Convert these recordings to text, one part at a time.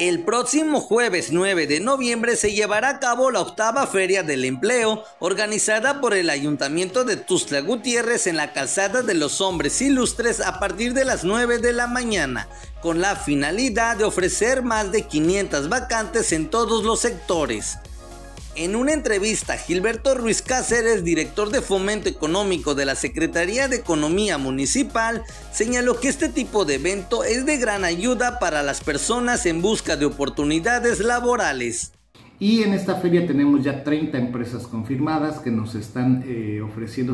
El próximo jueves 9 de noviembre se llevará a cabo la 8ª Feria del Empleo, organizada por el Ayuntamiento de Tuxtla Gutiérrez en la Calzada de los Hombres Ilustres a partir de las 9 de la mañana, con la finalidad de ofrecer más de 500 vacantes en todos los sectores. En una entrevista, Gilberto Ruiz Cáceres, director de Fomento Económico de la Secretaría de Economía Municipal, señaló que este tipo de evento es de gran ayuda para las personas en busca de oportunidades laborales. Y en esta feria tenemos ya 30 empresas confirmadas que nos están ofreciendo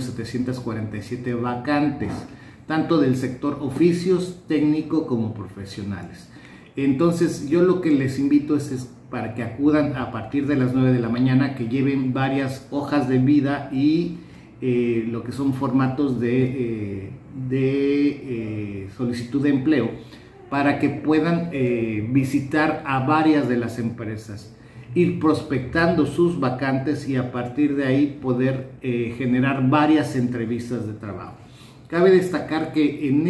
747 vacantes, tanto del sector oficios, técnico como profesionales. Entonces yo lo que les invito es para que acudan a partir de las 9 de la mañana, que lleven varias hojas de vida y lo que son formatos de solicitud de empleo, para que puedan visitar a varias de las empresas, ir prospectando sus vacantes y a partir de ahí poder generar varias entrevistas de trabajo. Cabe destacar que en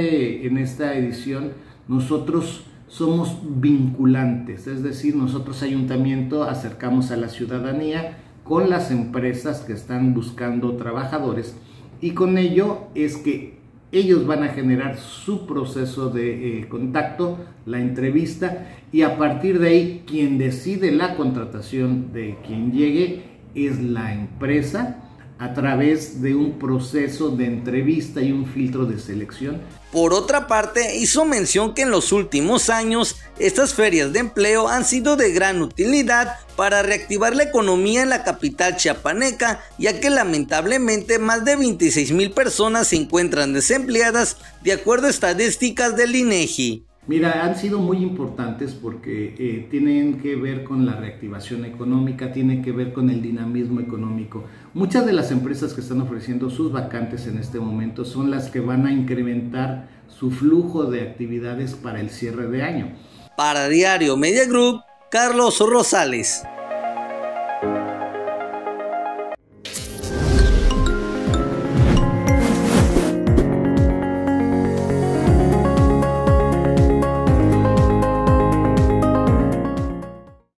esta edición nosotros somos vinculantes, es decir, nosotros ayuntamiento acercamos a la ciudadanía con las empresas que están buscando trabajadores, y con ello es que ellos van a generar su proceso de contacto, la entrevista, y a partir de ahí quien decide la contratación de quien llegue es la empresa, a través de un proceso de entrevista y un filtro de selección. Por otra parte, hizo mención que en los últimos años estas ferias de empleo han sido de gran utilidad para reactivar la economía en la capital chiapaneca, ya que lamentablemente más de 26,000 personas se encuentran desempleadas de acuerdo a estadísticas del INEGI. Mira, han sido muy importantes porque tienen que ver con la reactivación económica, tienen que ver con el dinamismo económico. Muchas de las empresas que están ofreciendo sus vacantes en este momento son las que van a incrementar su flujo de actividades para el cierre de año. Para Diario Media Group, Carlos Rosales.